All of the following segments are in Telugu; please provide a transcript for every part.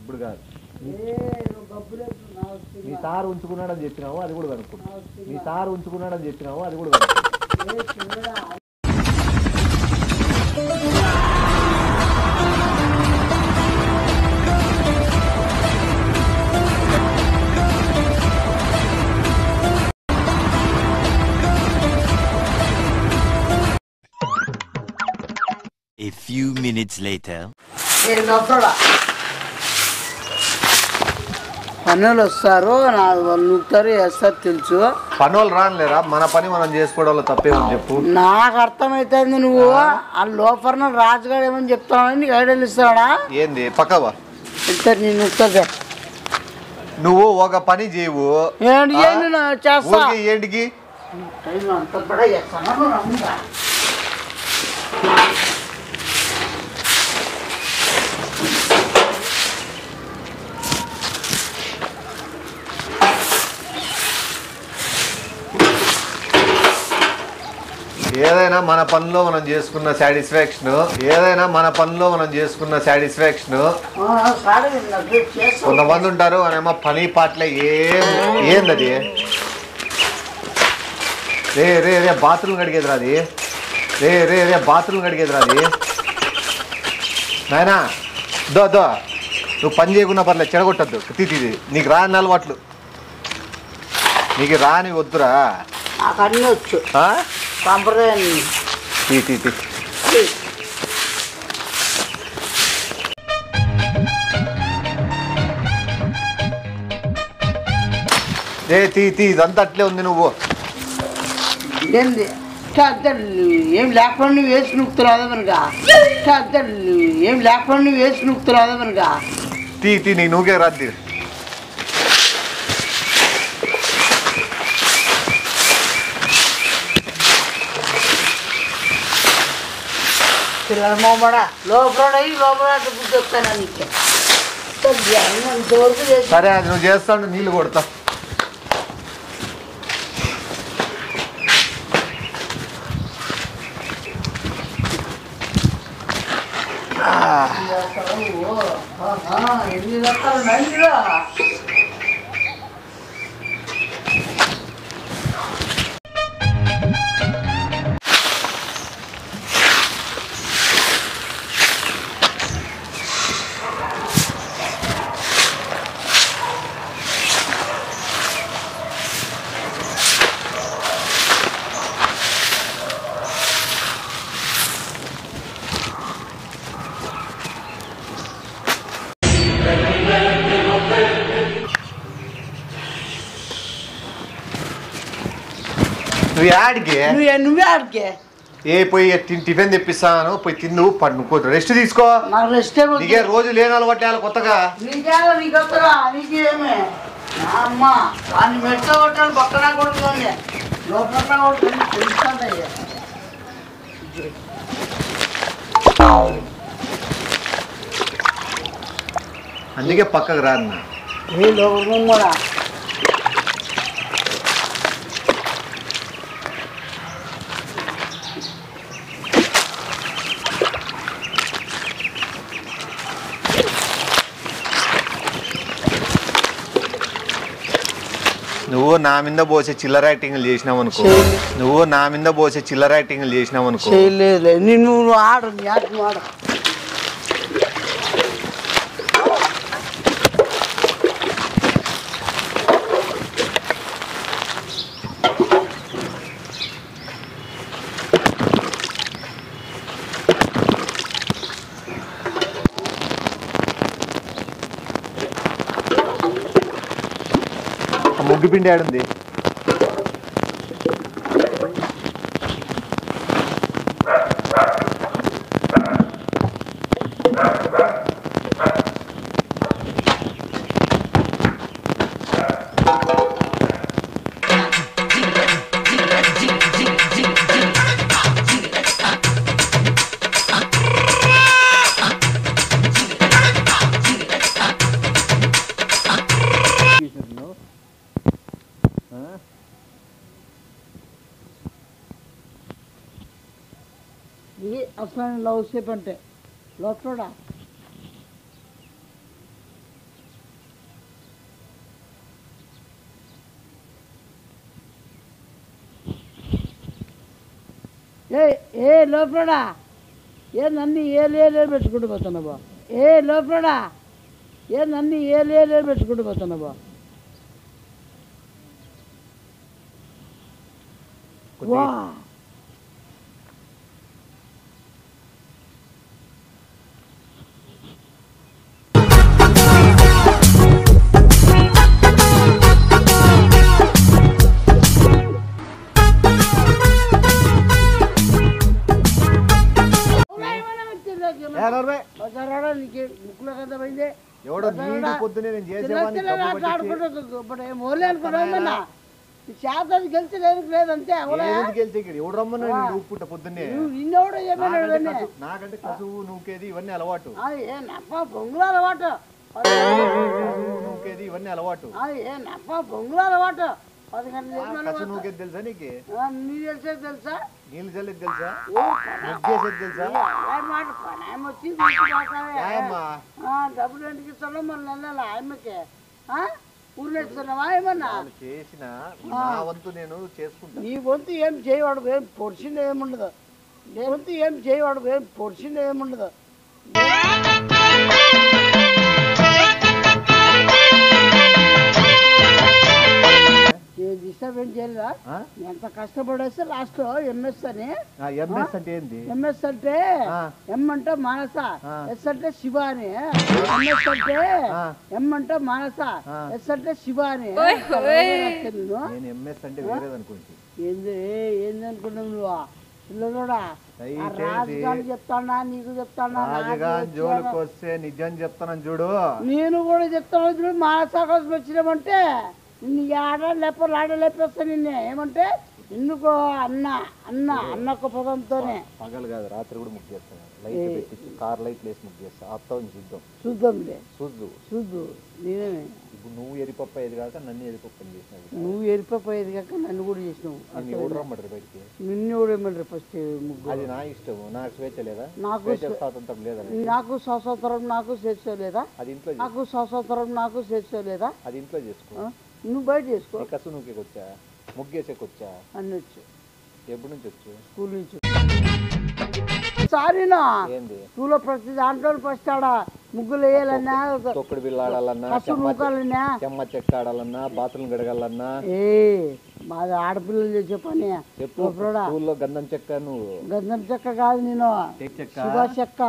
ఇప్పుడు కాదు మీ సార్ ఉంచుకున్నాడని చెప్పినావు అది కూడా కనుక్కున్నా మీ సార్ ఉంచుకున్నాడని చెప్పినావు అది కూడా కనుక్కున్నా A few minutes later. పనులు వస్తారు నూకుతారు వేస్తారు తెలుసు పనులు రానిలేరా మన పని మనం చేసుకోవడంలో తప్పేమని చెప్పు నాకు అర్థమైతుంది నువ్వు ఆ లోపల రాజుగారు ఏమని చెప్తావు నీకు ఐడియాలు ఇస్తాడా ఏంది పక్కవా ఇస్తారు నేను నూకుతా నువ్వు ఒక పని చేయవు చేస్తా ఏంటికి అంత బడా చేస్తాను ఏదైనా మన పనిలో మనం చేసుకున్న సాటిస్ఫాక్షన్ కొంతమంది ఉంటారు అనేమో పని పాటలే ఏందది రే రే రే బాత్రూమ్ కడిగేది రాది నాయనా దో నువ్వు పని చేయకున్నా పర్లేదు చెడగొట్టద్దు తీది నీకు రాని అలవాట్లు నీకు రాని వద్దురా నాకు అన్నీ వచ్చు సాంప్రదాయాన్ని ఇదంతా అట్లే ఉంది నువ్వు ఏంది ఏం లేకుండా నువ్వు వేసి నూకుతున్నావు మనగా నీ నువ్వుకే రాద్ది పిల్లల మొమ్మడా లోపల బుద్ధి వస్తాను నీకు సరే అది నువ్వు చేస్తాను నీళ్ళు కొడతా ఎన్ని రకాలు నందిరా నువ్వే ఆడికే పోయి టిఫిన్ తెప్పిస్తాను పోయి తిన్ను పడుకో రెస్ట్ తీసుకో నీకే రోజు లేని అలవాటు కొత్తగా అందుకే పక్కకు రాను నువ్వు నా మీద పోసే చిల్లర యాక్టింగ్లు చేసినావు అనుకో నువ్వు ఆడు ముగ్గు పిండి ఆడుంది అసలు లవ్ షేప్ అంటే లోపల ఏ ఏ లోపలడా ఏందన్నీ ఏలేలే పెట్టుకుంటూ పోతున్నావా? ఏ లోపలడా ఏందన్నీ ఏలేలే పెట్టుకుంటూ పోతున్నావా? వా ముక్కులో కదా పోయింది ఎవడో నీడు పొద్దునే నేను చేసేవాడిని శాతం గెలిచి లేదంటే గెలిచి ఎవడు రమ్మన్నా నువ్వు పుట్ట పొద్దున్నే నిన్నెవడో నాకంటే కసువు నూకేది ఇవన్నీ అలవాటు బొంగులు అలవాటు నూకేది ఇవన్నీ అలవాటు బొంగులు అలవాటు 10 గంటలు కసు నూకేది తెలుసా నీకు? నీళ్ళు తెలిసేది తెలుసా? నీళ్ళు చల్లేది తెలుసా? ముగ్గేసేది తెలుసా? డబ్బులు ఎందుకు ఇస్తాడో మన నెల ఆయమ్మకి ఊర్లో ఇస్తున్నావా ఏమన్నా చేసిన నా వంతు నేను చేసుకుంటా. నీ వంతు ఏం చేయవాడు ఏం పొడిచింది ఏముండదు. నీ వంతు ఏం చేయవాడు ఏం పొడిచింది ఏముండదు. డిస్టర్బ్ ఏం చేయలేదా? ఎంత కష్టపడేస్తే లాస్ట్ ఎంఎస్ అని. ఎంఎస్ అంటే ఏంది? ఎంఎస్ అంటే ఎం అంటే మానస, ఎస్ అంటే శివ అని. ఎంఎస్ అంటే ఎం అంటే మానస, ఎస్ అంటే శివ అని. నేను ఎంఎస్ అంటే వేరేది అనుకుంటా. ఏంది అనుకున్నావు నువ్వు? పిల్లడా రాజుగాని చెప్తానా నీకు చెప్తానా? జోలికి వస్తే నిజం చెప్తానని చూడు. నేను కూడా చెప్తాను చూడు. మానస కోసం వచ్చినామంటే నిన్ను ఆడ లేపేస్తా నిన్నే. ఏమంటే ఎందుకో అన్నొక్క పదంతోనే పగలు కాదు రాత్రి కూడా ముగ్గు చేస్తాను. లైట్ పెట్టి కార్ లైట్ వేసి ముగ్గు చేస్తా. అత్తని చూద్దాంలే. చూద్దు నేనే. ఇప్పుడు నువ్వు ఎరిపప్ప ఏది కాక నన్ను ఎరిపప్పని చేసినావు. నువ్వు ఎరిపప్ప ఏది కాక నన్ను కూడా చేసినావు. ఎవడు రమ్మంటారు బయటికి? నిన్ను కూడా ఏమంటారు ఫస్ట్ ముగ్గు? అది నా ఇష్టం. నాకు స్వేచ్ఛ లేదా? నాకు స్వాతంత్రం లేదా? నాకు స్వాతంత్రం నాకు స్వేచ్ఛ లేదా? అది ఇంట్లో నాకు స్వాతంత్రం నాకు స్వేచ్ఛ లేదా? అది ఇంట్లో చేసుకో. నువ్వు బయట చేసుకో. కసు నూకేకొచ్చా? ముగ్గేసేకొచ్చా? అన్ని వచ్చు. ఎప్పటి నుంచి వచ్చు? స్కూల్ నుంచి. సారీనా ఏంది? స్కూల్లో ప్రతి దాంట్లో ఫస్ట్ ఆడ ముగ్గులు వేయాలన్నా, తొక్కుడు బిళ్ళ ఆడాలన్నా, చెమ్మ చెక్క ఆడాలన్నా, బాత్రూమ్ గడగాలన్నా. మాది ఆడపిల్లలు చేసే పని. చెప్పు. స్కూల్లో గంధం చెక్క. నువ్వు గంధం చెక్క కాదు, నేను శివ చెక్క.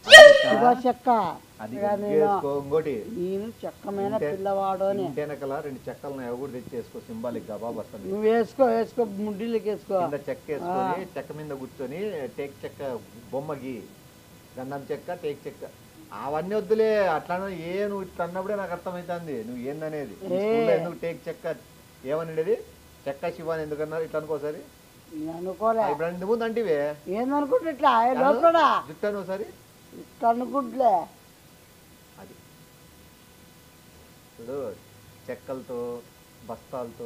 ఇంకోటి నేను చెక్కమైన పిల్లవాడు అని. వెనకల 2 చెక్కలు ఎవరు తెచ్చేసుకో సింబాలిక్ గా బాబా. నువ్వు వేసుకో ముడ్డిలోకి వేసుకో. చెక్క వేసుకొని చెక్క మీద కూర్చొని టేక్ చెక్క బొమ్మ గీ. గంధం చెక్క టేక్ చెక్క అవన్నీ వద్దులే. అట్లా నువ్వు ఇట్లా అన్నప్పుడే నాకు అర్థమవుతుంది నువ్వు ఏందనేది. ఎందుకు టేక్ చెక్క ఏమనేది? చెక్క శివ అని ఎందుకన్నారు? ఇట్లా అనుకోసారి అనుకోలే. ఇప్పుడు ముందు అంటే ఏందనుకుంటే ఇట్లా లోపల జుట్టాను ఒకసారి ఇట్లా అనుకుంటులే. అది ఇప్పుడు చెక్కలతో బస్తాలతో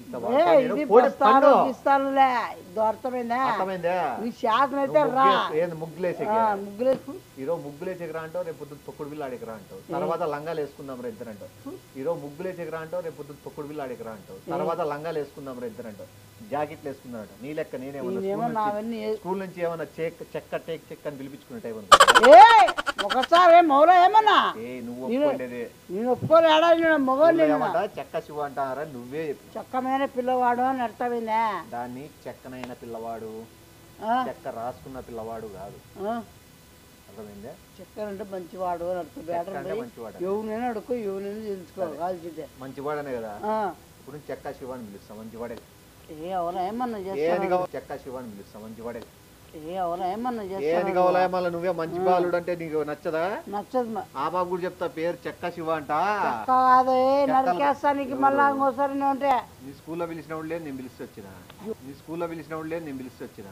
ముగ్గులేసేకి రా అంటావు, రేపు పొద్దున్న తొక్కుడు బిల్లు ఆడికి రా అంటావు. తర్వాత లంగాలు వేసుకుందాం రా ఇద్దరు అంటావు. ఈరోజు ముగ్గులేసేకి రా అంటావు, రేపు పొద్దున్న తొక్కుడు బిల్లు ఆడికి రా అంటావు. తర్వాత లంగాలు వేసుకుందాం రా ఇద్దరు అంటావు. జాకెట్లు వేసుకుందాం అంట. నీ లెక్క నేనేమన్నా స్కూల్ నుంచి ఏమన్నా చెక్క టేక్ చెక్క అని పిలిపించుకునే టైం ఒకసారి మౌలా ఏమన్నా నువ్వు ఒప్పుకోండి. నేను ఒప్పుకోలేడా చెక్క శివ అంటారా? నువ్వే చెక్కమైన పిల్లవాడు అని అర్థమైందా? దాన్ని చెక్కనైన పిల్లవాడు, చెక్క రాసుకున్న పిల్లవాడు కాదు. అర్థమైందా? చెక్క అంటే మంచివాడు అని అర్థం. ఎవరైనా అడుకో, ఎవరైనా తెలుసుకోవాల్సిందే. మంచివాడనే కదా. ఇప్పుడు చెక్క శివ అని పిలుస్తాం. మంచివాడే. ఎవరైనా ఏమన్నా చేస్తా. చెక్క శివ అని పిలుస్తాం. మంచివాడే. ఏది కావాలా మళ్ళీ నువ్వే మంచి బాలుడు అంటే నీకు నచ్చదా? నచ్చదు. ఆ బాబు కూడా చెప్తా పేరు చెక్క శివ అంట. నరికేస్తానికి మళ్ళా ఇంకోసారి ఉంటే నీ స్కూల్లో పిలిచినప్పుడు లేదు, నేను పిలిచి వచ్చిన. నీ స్కూల్లో పిలిచినప్పుడు లేదు, నేను పిలిచి వచ్చిన.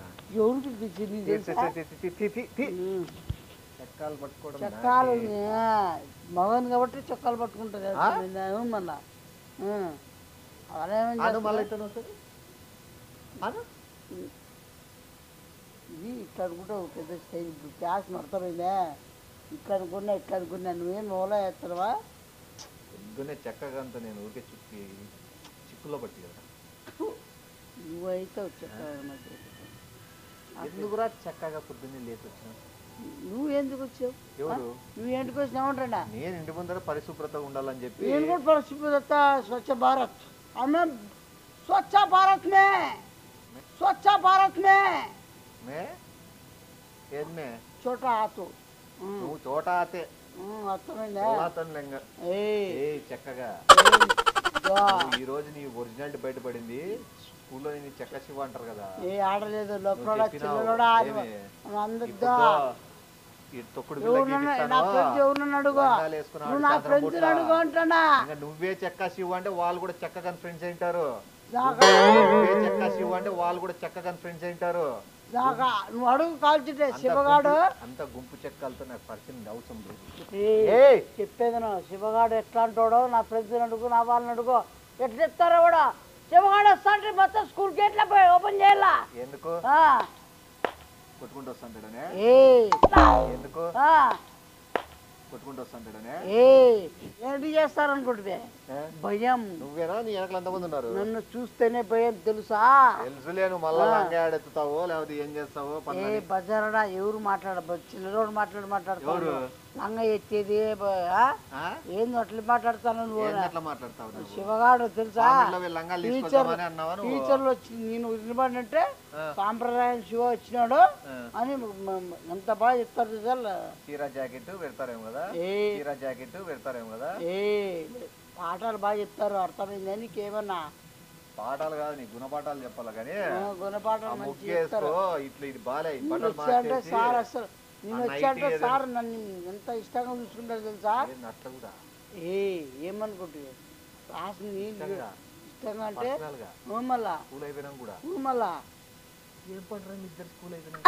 చెక్కాలు పట్టుకోవడం. చెక్కాలు మగన్ కాబట్టి చెక్కాలు పట్టుకుంటారు మళ్ళా. ఇది ఇట్లా అనుకుంటావు పెద్ద స్టైల్. ఇప్పుడు క్యాష్ అర్థమైందా? ఇట్లా అనుకున్నా నువ్వేం మోలా వేస్తావా? పొద్దున్నే చెక్కగంతా నేను ఊరికే చిక్కులో పట్టి కదా. నువ్వైతే చెక్క ఎందుకురా చక్కగా పొద్దున్నే లేచి వచ్చిన? నువ్వు ఎందుకు వచ్చావు? ఎవరు? నువ్వు ఎందుకు వచ్చినావుంటా? నేను ఇంటి ముందర పరిశుభ్రతగా ఉండాలని చెప్పి. నేను కూడా పరిశుభ్రత స్వచ్ఛ భారత్ అమ్మే స్వచ్ఛ భారత్ మే స్వచ్ఛ భారత్ మే మే ఏది మే చోటా ఆతు నువ్వు చోట ఆతే అర్థమైందా? చక్కగా ఈ రోజు నీ ఒరిజినాలిటీ బయటపడింది. స్కూల్లో నేను చెక్క శివ అంటారు కదా. ఏ ఆడలేదు లోపల నువ్వే చెక్క శివ అంటే వాళ్ళు కూడా చక్కగా ఫ్రెండ్స్ అయింటారు. నువ్వే చెక్క శివ అంటే వాళ్ళు కూడా చక్కగా ఫ్రెండ్స్ అయింటారు. నువ్వు అడుగు కాల్చుంటే శివగాడు అంత గుంపు చెక్కలతో నాకు పరిచయం అవసరం లేదు. చెప్పేది శివగాడు ఎట్లా అంటాడో నా ఫ్రెండ్స్ అడుగు నా వాళ్ళని అడుగు ఎట్లా చెప్తారో కూడా. శివగాడు వస్తా మొత్తం స్కూల్ గేట్ల ఓపెన్ చేయాలా? ఎందుకు కొట్టుకుంటూ వస్తాంటాడనే? ఎందుకు కొట్టుకుంటూ వస్తాంటాడనే? ఏంటి చేస్తారనుకుంటే భయం. నువ్వేనా నీ వెనకలు ఎంతమంది ఉన్నారు? నన్ను చూస్తేనే భయం తెలుసా? తెలుసులేను. మళ్ళా లంగా ఆడెత్తుతావో లేకపోతే ఏం చేస్తావో. బజారడా ఎవరు చిల్లరోడు మాట్లాడతావు? లంగా ఎత్తేది ఏంది అట్లా మాట్లాడతాను నువ్వు? శివగాడు తెలుసా? టీచర్లు వచ్చి నేను నిలబడినట్టే సాంప్రదాయం శివ వచ్చినాడు అని ఎంత బాగా చెప్తారు చూసారు. చీర జాకెట్ పెడతారేమో కదా. చీర జాకెట్ పెడతారేమో కదా. పాఠాలు బాగా చెప్తారు. అర్థమైంది నీకేమన్నా? పాఠాలు కాదు నీ గుణపాఠాలు చెప్పాలి కానీ. గుణపాఠాలు ఇట్లా ఇది బాలే అంటే సార్ అసలు నేను వచ్చాంటే సార్ నన్ను ఎంత ఇష్టంగా చూసుకుంటారు తెలుసా? అట్లా కూడా ఏమనుకుంటుంది క్లాస్ ఇష్టంగా అంటే మళ్ళా స్కూల్ అయిపోయినా కూడా మళ్ళా ఏం పడరా మీ ఇద్దరు స్కూల్ అయిపోయినాక?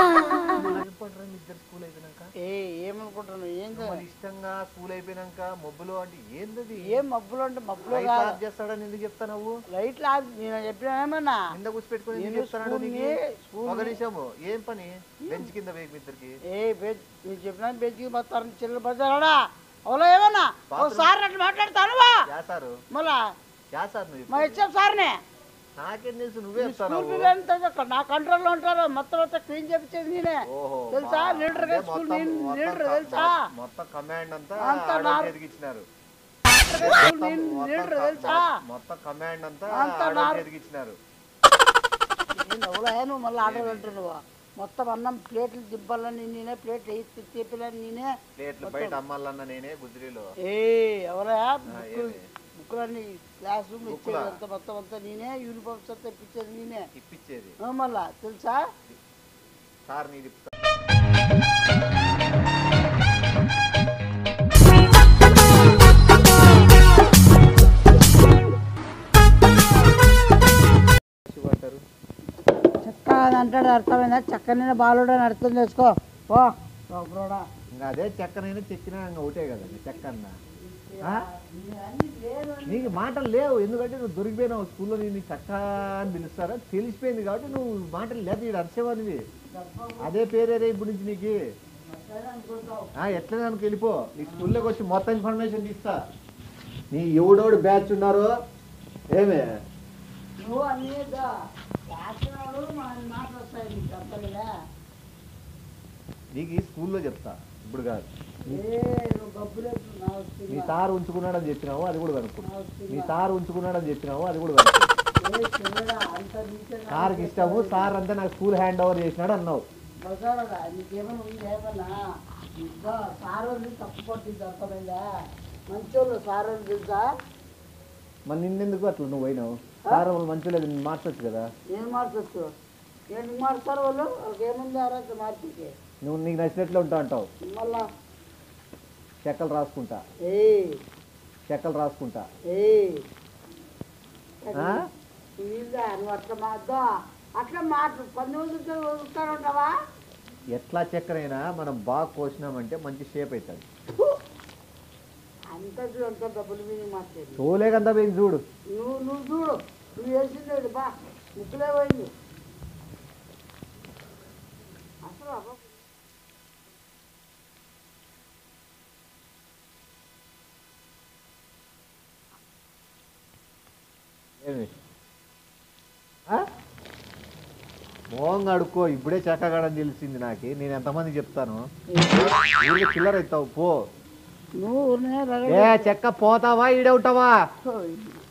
ఏమనుకుంటున్నాను? ఏం ఇష్టంగా స్కూల్ అయిపోయినాక మబ్బులో అంటే ఏంది? ఏం మబ్బులు అంటే మబ్బులో చేస్తాడని ఎందుకు చెప్తాను? లైట్ నేను చెప్పినా ఏమన్నా కింద కూర్చిపెట్టుకుని ఒక నిమిషము ఏం పని? బెంచ్ కింద వేగి ఇద్దరికి నేను చెప్పినా బెంచ్ కి పోతారు చిల్లర బజారా అవులో ఏమన్నా సార్ అట్లా మాట్లాడతాను మళ్ళా మా హెచ్ఎం సార్నే. నాకేం తెలుసు? నువ్వే నా కంట్రోల్లో ఉంటారు. మొత్తం క్లీన్ చేపించేది నేనే తెలుసా? లీడర్ లీడర్ తెలుసా? మొత్తం కమాండ్ అంతా ఎదిగిచ్చినారు. లీడర్ తెలుసా? మొత్తం కమాండ్ అంతా ఎదిగిచ్చినారు. నువ్వు మళ్ళీ ఆర్డర్ అంటున్నావు. మొత్తం అన్నం ప్లేట్లు దింపాలని నేనే, ప్లేట్లు వేసి తెప్పాలని నేనే, ప్లేట్లు బయట అమ్మాలన్న నేనే. గుజరీలో ఎవరా బుక్కులన్నీ క్లాస్ రూమ్ ఇచ్చేది అంతా మొత్తం అంతా నేనే. యూనిఫామ్స్ అంతా ఇప్పించేది నేనే. ఇప్పించేది మళ్ళా తెలుసా? సార్ నీది చెక్క అంటాడు. అర్థమైందా? చక్కనైనా బాలుడు అని అర్థం చేసుకో. ఇంకా అదే చెక్కనైనా చెక్కినా ఇంకా ఒకటే కదండి చెక్క అన్న. నీకు మాటలు లేవు ఎందుకంటే నువ్వు దొరికిపోయినావు. స్కూల్లో నేను చక్క అని పిలుస్తారా? తెలిసిపోయింది కాబట్టి నువ్వు మాటలు లేదు. ఇక్కడ అరిసేవానివి అదే పేరేరే ఇప్పుడు నుంచి నీకు. ఎట్లా దానికి వెళ్ళిపో. నీ స్కూల్లోకి వచ్చి మొత్తం ఇన్ఫర్మేషన్ ఇస్తా. నీ ఎవడోడు బ్యాచ్ ఉన్నారో ఏమే నీకు ఈ స్కూల్లో చెప్తా ఇప్పుడు కాదు. మీ సార్ ఉంచుకున్నాడని చెప్పినావు అది కూడా కనుక్కున్నావు. మీ సార్ ఉంచుకున్నాడని చెప్పినావు అది కూడా కనుక్కున్నావు. సార్కి ఇష్టము. సార్ అంతా నాకు స్కూల్ హ్యాండ్ ఓవర్ చేసినాడు అన్నావు. మంచోళ్ళు సార్ తెలుసా? మరి నిన్నెందుకు అట్లా నువ్వు పోయినావు? సార్ వాళ్ళు మంచి లేదు మార్చొచ్చు కదా. ఏం మార్చొచ్చు? ఏంటి మారుస్తారు వాళ్ళు? వాళ్ళకి ఏముంది అర్హత మార్చికి? నువ్వు నీకు నచ్చినట్లు ఉంటా అంటావు. మళ్ళా చెక్కలు రాసుకుంటా చెక్కలు రాసుకుంటా. నువ్వు అట్లా మాద్దా అట్లా మాట 10 వదులుతారంటావా? ఎట్లా చక్కరైనా మనం బాగా కోసినామంటే మంచి షేప్ అవుతుంది. అంత అంత డబ్బులు మీద మాట్లాడు. చూలేకంతా పోయింది చూడు. నువ్వు చూడు. నువ్వు వేసింది బా ముక్కులే పోయింది అసలు. మోహంగా అడుక్కో, ఇప్పుడే చెక్కగాడని తెలిసింది నాకు. నేను ఎంతమంది చెప్తాను, ఊరికే చిల్లర అవుతావు పో. నువ్వు ఏ చెక్క పోతావా ఈడవుతావా?